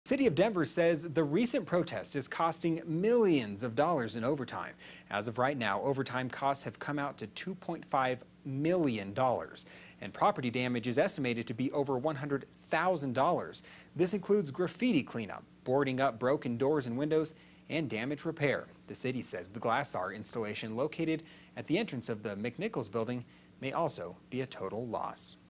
City of Denver says the recent protest is costing millions of dollars in overtime. As of right now, overtime costs have come out to $2.5 million, and property damage is estimated to be over $100,000. This includes graffiti cleanup, boarding up broken doors and windows, and damage repair. The city says the glassar installation located at the entrance of the McNichols building may also be a total loss.